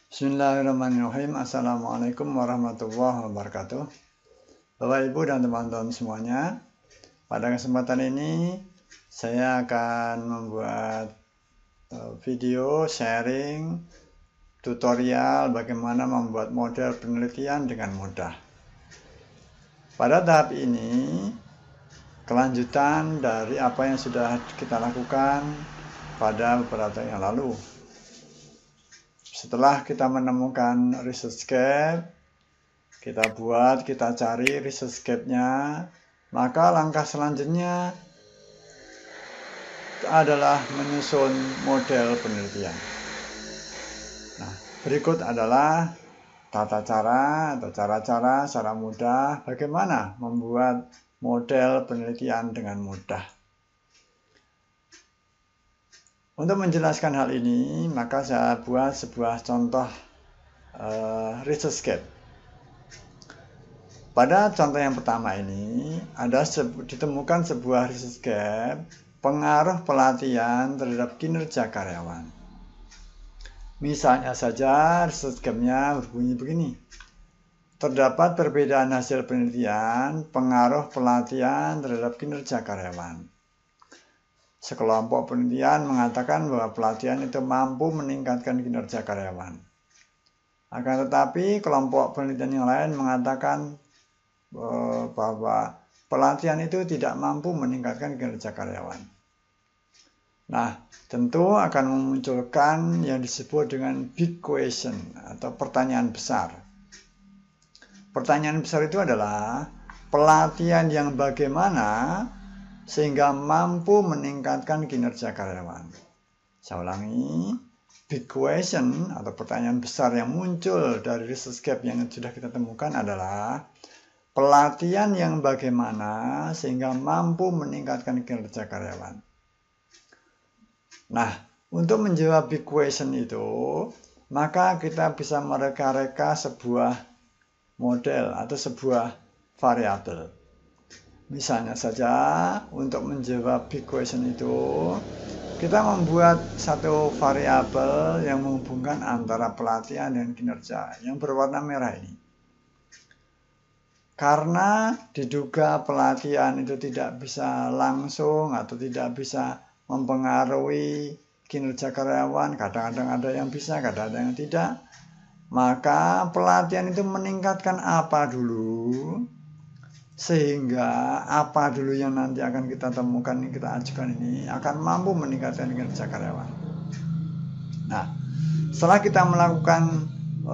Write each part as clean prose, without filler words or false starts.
Bismillahirrahmanirrahim. Assalamualaikum warahmatullahi wabarakatuh. Bapak, Ibu, dan teman-teman semuanya, pada kesempatan ini saya akan membuat video sharing tutorial bagaimana membuat model penelitian dengan mudah. Pada tahap ini kelanjutan dari apa yang sudah kita lakukan pada beberapa tahun yang lalu. Setelah kita menemukan ResearchGate, kita cari ResearchGate-nya, maka langkah selanjutnya adalah menyusun model penelitian. Nah, berikut adalah tata cara atau cara-cara secara mudah bagaimana membuat model penelitian dengan mudah. Untuk menjelaskan hal ini, maka saya buat sebuah contoh ResearchGate. Pada contoh yang pertama ini, ditemukan sebuah ResearchGate pengaruh pelatihan terhadap kinerja karyawan. Misalnya saja ResearchGate-nya berbunyi begini. Terdapat perbedaan hasil penelitian pengaruh pelatihan terhadap kinerja karyawan. Sekelompok penelitian mengatakan bahwa pelatihan itu mampu meningkatkan kinerja karyawan. Akan tetapi, kelompok penelitian yang lain mengatakan bahwa pelatihan itu tidak mampu meningkatkan kinerja karyawan. Nah, tentu akan memunculkan yang disebut dengan big question atau pertanyaan besar. Pertanyaan besar itu adalah pelatihan yang bagaimana sehingga mampu meningkatkan kinerja karyawan. Saya ulangi, big question atau pertanyaan besar yang muncul dari ResearchGate yang sudah kita temukan adalah pelatihan yang bagaimana sehingga mampu meningkatkan kinerja karyawan. Nah, untuk menjawab big question itu, maka kita bisa mereka-reka sebuah model atau sebuah variabel. Misalnya saja, untuk menjawab big question itu, kita membuat satu variabel yang menghubungkan antara pelatihan dan kinerja yang berwarna merah ini. Karena diduga pelatihan itu tidak bisa langsung atau tidak bisa mempengaruhi kinerja karyawan, kadang-kadang ada yang bisa, kadang-kadang yang tidak, maka pelatihan itu meningkatkan apa dulu, sehingga apa dulu yang nanti akan kita temukan, yang kita ajukan ini akan mampu meningkatkan kinerja karyawan. Nah, setelah kita melakukan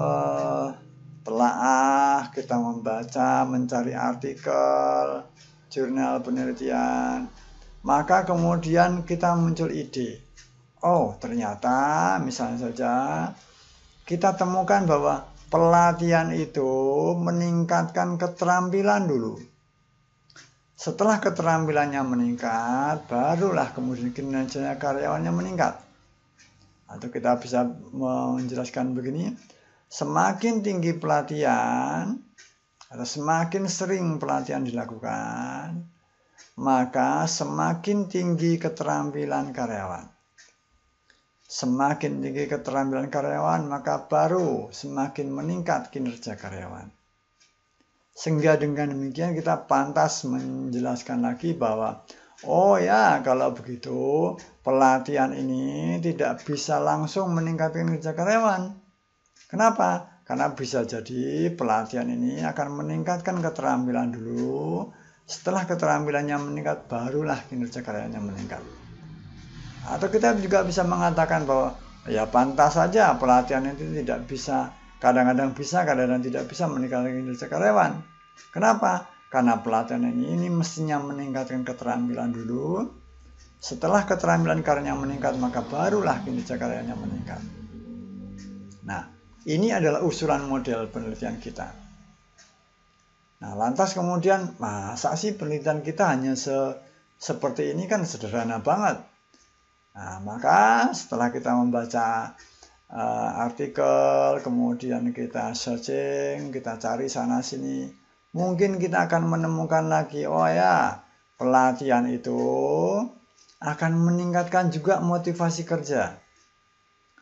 telaah, kita membaca, mencari artikel, jurnal penelitian, maka kemudian kita muncul ide. Oh, ternyata misalnya saja kita temukan bahwa pelatihan itu meningkatkan keterampilan dulu. Setelah keterampilannya meningkat, barulah kemudian kinerja karyawannya meningkat. Atau kita bisa menjelaskan begini, semakin tinggi pelatihan atau semakin sering pelatihan dilakukan, maka semakin tinggi keterampilan karyawan. Semakin tinggi keterampilan karyawan, maka baru semakin meningkat kinerja karyawan. Sehingga dengan demikian kita pantas menjelaskan lagi bahwa oh ya, kalau begitu pelatihan ini tidak bisa langsung meningkatkan kinerja karyawan. Kenapa? Karena bisa jadi pelatihan ini akan meningkatkan keterampilan dulu. Setelah keterampilannya meningkat, barulah kinerja karyawannya meningkat. Atau kita juga bisa mengatakan bahwa ya pantas saja pelatihan itu tidak bisa, kadang-kadang bisa, kadang-kadang tidak bisa meningkatkan kinerja karyawan. Kenapa? Karena pelatihan ini mestinya meningkatkan keterampilan dulu. Setelah keterampilan karyanya meningkat, maka barulah kinerja karyanya meningkat. Nah, ini adalah usulan model penelitian kita. Nah, lantas kemudian, masa sih penelitian kita hanya seperti ini? Kan sederhana banget. Nah, maka setelah kita membaca artikel, kemudian kita searching, kita cari sana-sini, mungkin kita akan menemukan lagi, oh ya, pelatihan itu akan meningkatkan juga motivasi kerja.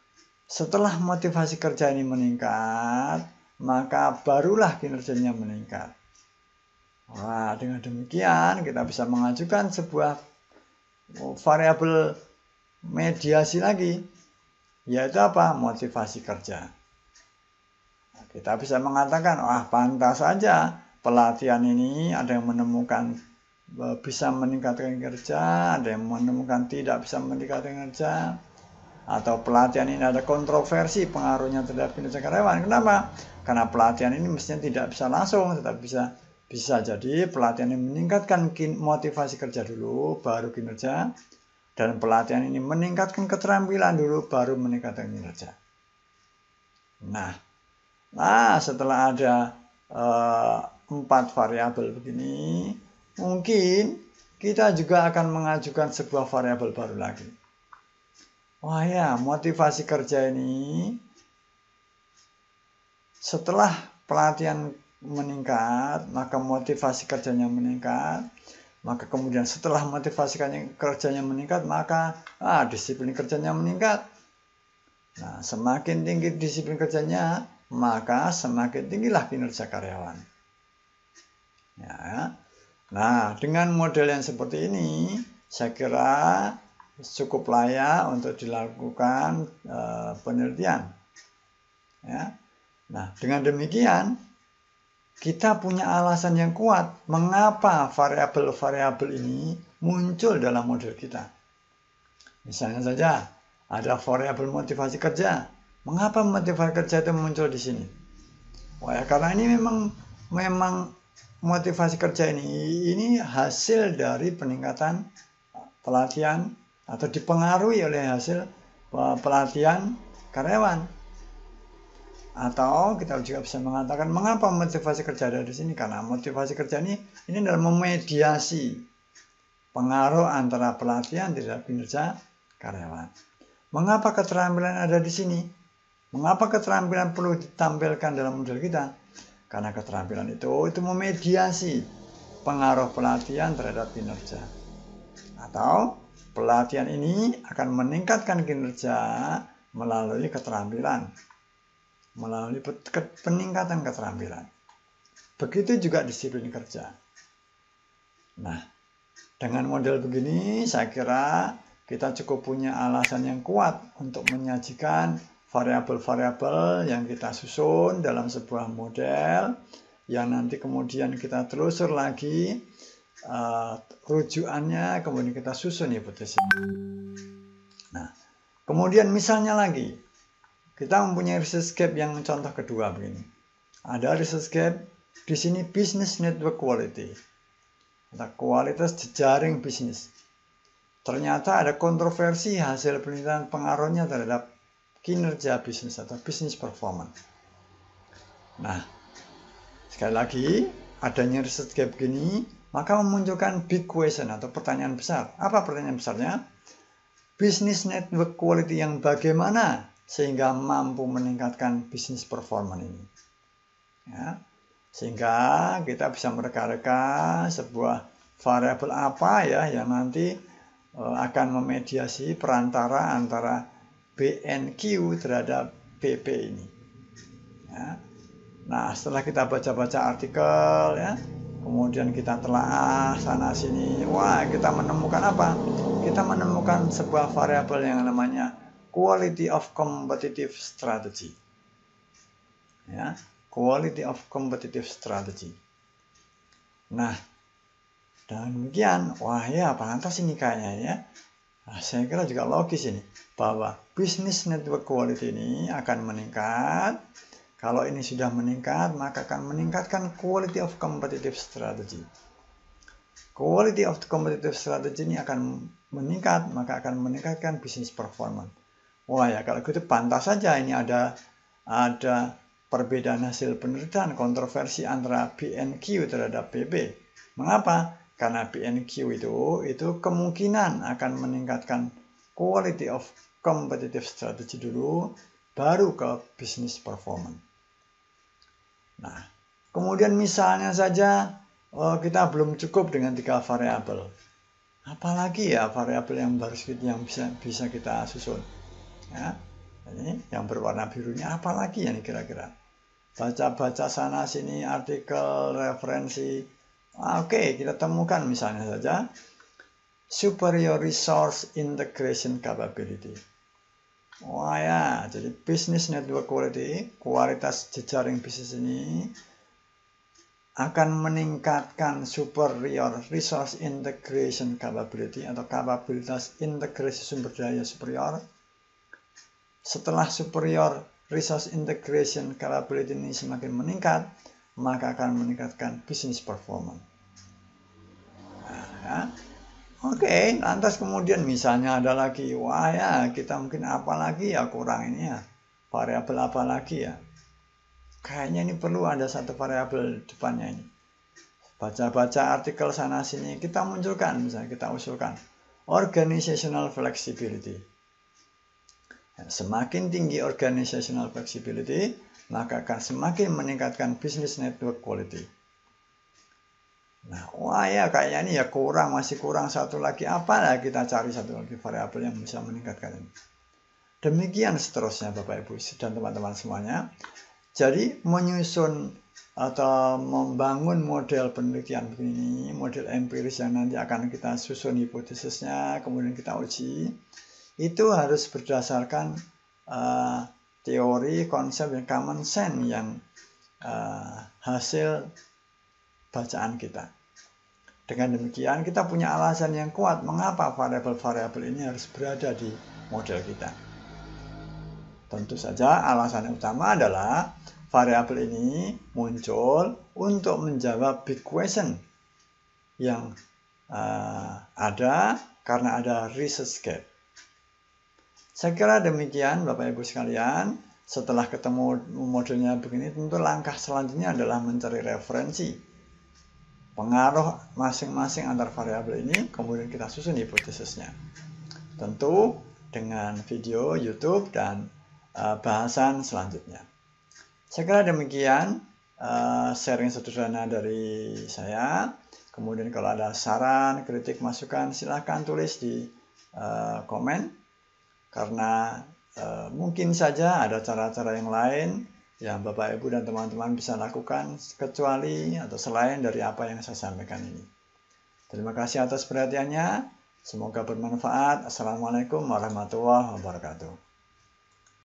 Setelah motivasi kerja ini meningkat, maka barulah kinerjanya meningkat. Wah, dengan demikian kita bisa mengajukan sebuah variabel mediasi lagi, yaitu apa? Motivasi kerja. Kita bisa mengatakan, pantas saja pelatihan ini ada yang menemukan bisa meningkatkan kerja, ada yang menemukan tidak bisa meningkatkan kerja, atau pelatihan ini ada kontroversi pengaruhnya terhadap kinerja karyawan. Kenapa? Karena pelatihan ini mestinya tidak bisa langsung, tetapi bisa jadi pelatihan ini meningkatkan motivasi kerja dulu, baru kinerja, dan pelatihan ini meningkatkan keterampilan dulu, baru meningkatkan kinerja. Nah, setelah ada 4 variabel begini, mungkin kita juga akan mengajukan sebuah variabel baru lagi. Motivasi kerja ini setelah pelatihan meningkat, maka motivasi kerjanya meningkat. Maka kemudian setelah motivasi kerjanya meningkat, maka disiplin kerjanya meningkat. Nah, semakin tinggi disiplin kerjanya, maka semakin tinggilah kinerja karyawan. Ya. Nah, dengan model yang seperti ini, saya kira cukup layak untuk dilakukan penelitian. Ya. Nah, dengan demikian kita punya alasan yang kuat mengapa variabel-variabel ini muncul dalam model kita. Misalnya saja ada variabel motivasi kerja. Mengapa motivasi kerja itu muncul di sini? Karena ini memang motivasi kerja ini hasil dari peningkatan pelatihan atau dipengaruhi oleh hasil pelatihan karyawan. Atau kita juga bisa mengatakan mengapa motivasi kerja ada di sini? Karena motivasi kerja ini adalah memediasi pengaruh antara pelatihan terhadap kinerja karyawan. Mengapa keterampilan ada di sini? Mengapa keterampilan perlu ditampilkan dalam model kita? Karena keterampilan itu memediasi pengaruh pelatihan terhadap kinerja. Atau pelatihan ini akan meningkatkan kinerja melalui keterampilan, melalui peningkatan keterampilan. Begitu juga disiplin kerja. Nah, dengan model begini saya kira kita cukup punya alasan yang kuat untuk menyajikan variabel-variabel yang kita susun dalam sebuah model yang nanti kemudian kita telusur lagi rujukannya, kemudian kita susun hipotesis. Nah, kemudian misalnya lagi kita mempunyai research gap yang contoh kedua begini. Ada research gap di sini business network quality, atau kualitas jejaring bisnis. Ternyata ada kontroversi hasil penelitian pengaruhnya terhadap kinerja bisnis atau business performance. Nah, sekali lagi, adanya research gap begini, maka memunculkan big question atau pertanyaan besar. Apa pertanyaan besarnya? Business network quality yang bagaimana sehingga mampu meningkatkan business performance ini. Ya, sehingga kita bisa mereka-reka sebuah variabel apa ya yang nanti akan memediasi perantara antara BNQ terhadap BP ini. Ya. Nah, setelah kita baca-baca artikel ya, kemudian kita telaah sana sini, kita menemukan apa? Kita menemukan sebuah variabel yang namanya quality of competitive strategy. Ya, quality of competitive strategy. Nah, dengan demikian, pantas ini kayaknya ya. Nah, saya kira juga logis ini bahwa business network quality ini akan meningkat. Kalau ini sudah meningkat, maka akan meningkatkan quality of competitive strategy. Quality of competitive strategy ini akan meningkat, maka akan meningkatkan business performance. Kalau gitu pantas saja ini ada perbedaan hasil penelitian kontroversi antara BNQ terhadap BB. Mengapa? Karena BNQ itu kemungkinan akan meningkatkan quality of competitive strategy dulu, baru ke business performance. Nah, kemudian misalnya saja kita belum cukup dengan 3 variabel. Apalagi ya variabel yang baru yang bisa kita susun. Ya. Ini yang berwarna birunya apa lagi ya nih kira-kira? Baca-baca sana sini artikel, referensi. Oke, kita temukan misalnya saja superior resource integration capability. Wah ya, jadi business network quality, kualitas jejaring bisnis ini akan meningkatkan superior resource integration capability atau kapabilitas integrasi sumber daya superior. Setelah superior resource integration capability ini semakin meningkat, maka akan meningkatkan business performance. Nah, ya. Oke, lantas kemudian misalnya ada lagi, wah ya kita mungkin apa lagi ya kurang ini ya, variabel apa lagi ya. Kayaknya ini perlu ada satu variabel depannya ini. Baca-baca artikel sana sini, kita munculkan, misalnya kita usulkan organizational flexibility. Semakin tinggi organizational flexibility, maka akan semakin meningkatkan business network quality. Nah, wah ya kayaknya ini ya kurang, masih kurang satu lagi. Apa lah kita cari satu lagi variabel yang bisa meningkatkan ini. Demikian seterusnya Bapak Ibu dan teman-teman semuanya. Jadi menyusun atau membangun model penelitian begini, model empiris yang nanti akan kita susun hipotesisnya, kemudian kita uji. Itu harus berdasarkan teori, konsep yang common sense yang hasil bacaan kita. Dengan demikian kita punya alasan yang kuat mengapa variabel-variabel ini harus berada di model kita. Tentu saja alasan yang utama adalah variabel ini muncul untuk menjawab big question yang ada karena ada research gap. Saya kira demikian Bapak Ibu sekalian. Setelah ketemu modelnya begini, tentu langkah selanjutnya adalah mencari referensi pengaruh masing-masing antar variabel ini, kemudian kita susun hipotesisnya. Tentu dengan video YouTube dan bahasan selanjutnya. Saya kira demikian sharing sederhana dari saya. Kemudian kalau ada saran, kritik, masukan, silahkan tulis di komen. Karena mungkin saja ada cara-cara yang lain yang Bapak Ibu dan teman-teman bisa lakukan kecuali atau selain dari apa yang saya sampaikan ini. Terima kasih atas perhatiannya. Semoga bermanfaat. Assalamualaikum warahmatullahi wabarakatuh.